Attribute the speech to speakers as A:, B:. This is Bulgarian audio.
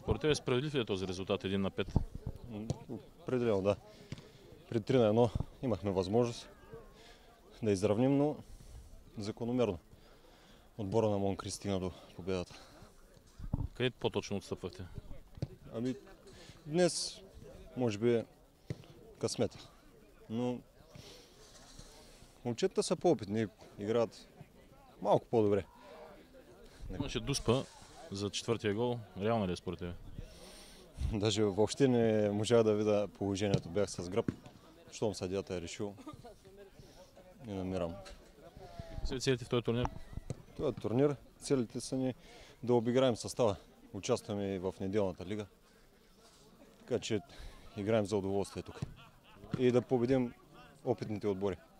A: Според тебе справедлив ли е този резултат 1-5?
B: Определено, да. При 3-1 имахме възможност да изравним, но закономерно отбора на Монкри стигна до победата.
A: Къде по-точно отстъпвахте?
B: Днес може би късмета, но момчетата са по-опитни, играят малко по-добре.
A: Имаше дуспа за четвъртия гол. Реално ли е според тебе?
B: Даже въобще не можах да видя положението, бях с гръб, щом съдията е решил. Не намирам.
A: Какви са целите в този турнир?
B: Това турнир, целите са ни да обиграем състава. Участваме и в неделната лига. Така че играем за удоволствие тук. И да победим опитните отбори.